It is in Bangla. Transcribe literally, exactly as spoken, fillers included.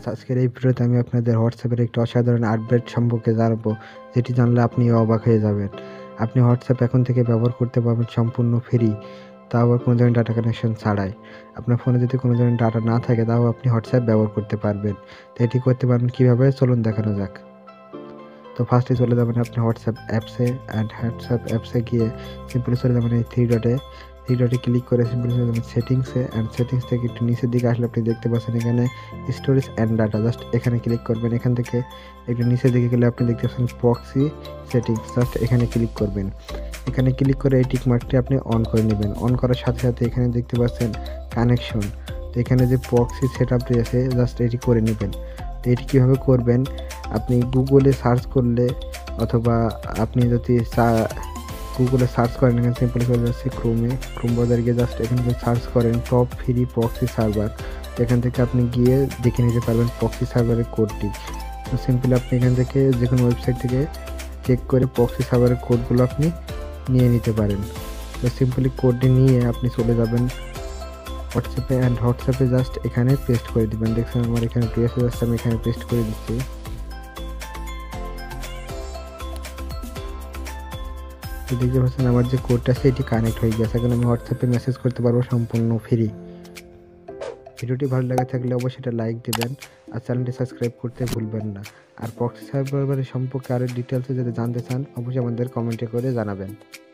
আজকের এই ভিডিওতে আমি আপনাদের হোয়াটসঅ্যাপের একটি অসাধারণ আপডেট সম্পর্কে জানাবো, যেটি জানলে আপনি অবাক হয়ে যাবেন। আপনি হোয়াটসঅ্যাপ এখন থেকে ব্যবহার করতে পারবেন সম্পূর্ণ ফ্রি, তাও আবার কোনো ধরনের ডাটা কানেকশন ছাড়াই। আপনার ফোনে যদি কোনো ধরনের ডাটা না থাকে তাও আপনি হোয়াটসঅ্যাপ ব্যবহার করতে পারবেন। তো এটি করতে পারবেন কীভাবে, চলুন দেখানো যাক। তো ফার্স্টে চলে যাবেন আপনি হোয়াটসঅ্যাপ অ্যাপসে, অ্যান্ড হোয়াটসঅ্যাপ অ্যাপসে গিয়ে সিম্পলি চলে যাবেন এই থ্রি ডটে থ্রি ডটে ক্লিক করে সিম্পলি চলে যাবেন সেটিংসে, অ্যান্ড সেটিংস থেকে একটু নিচের দিকে আসলে আপনি দেখতে পাচ্ছেন এখানে স্টোরেজ অ্যান্ড ডাটা, জাস্ট এখানে ক্লিক করবেন। এখান থেকে একটু নিচের দিকে গেলে আপনি দেখতে পাচ্ছেন প্রক্সি সেটিংস, জাস্ট এখানে ক্লিক করবেন। এখানে ক্লিক করে এই টিক মার্কটি আপনি অন করে নেবেন। অন করার সাথে সাথে এখানে দেখতে পাচ্ছেন কানেকশন, তো এখানে যে প্রক্সি সেট আপটি আছে জাস্ট এটি করে নেবেন। তো এটি কীভাবে করবেন, আপনি গুগলে সার্চ করলে অথবা আপনি যদি গুগলে সার্চ করেন, এখানে সিম্পলি চলে যাচ্ছে ক্রোমে, ক্রোম ব্রাউজারে গিয়ে জাস্ট এখানে যদি সার্চ করেন টপ ফ্রি প্রক্সি সার্ভার, এখান থেকে আপনি গিয়ে দেখে নিতে পারবেন প্রক্সি সার্ভারের কোডটি। তো সিম্পলি আপনি এখান থেকে যে কোনো ওয়েবসাইট থেকে চেক করে প্রক্সি সার্ভারের কোডগুলো আপনি নিয়ে নিতে পারেন। তো সিম্পলি কোডটি নিয়ে আপনি চলে যাবেন হোয়াটসঅ্যাপে, অ্যান্ড হোয়াটসঅ্যাপে জাস্ট এখানে পেস্ট করে দিবেন। দেখছেন আমার এখানে পেস্ট জাস্ট আমি এখানে পেস্ট করে দিচ্ছি। তো দেখতে পাচ্ছেন আমার যে কোডটা আছে এটি কানেক্ট হয়ে গেছে। এখন আমি হোয়াটসঅ্যাপে মেসেজ করতে পারবো সম্পূর্ণ ফ্রি। ভিডিওটি ভালো লাগে থাকলে অবশ্যই এটা লাইক দিবেন, আর চ্যানেলটি সাবস্ক্রাইব করতে ভুলবেন না। আর প্রক্সি সার্ভারের সম্পর্কে আরও ডিটেলসে যদি জানতে চান অবশ্যই আমাদের কমেন্টে করে জানাবেন।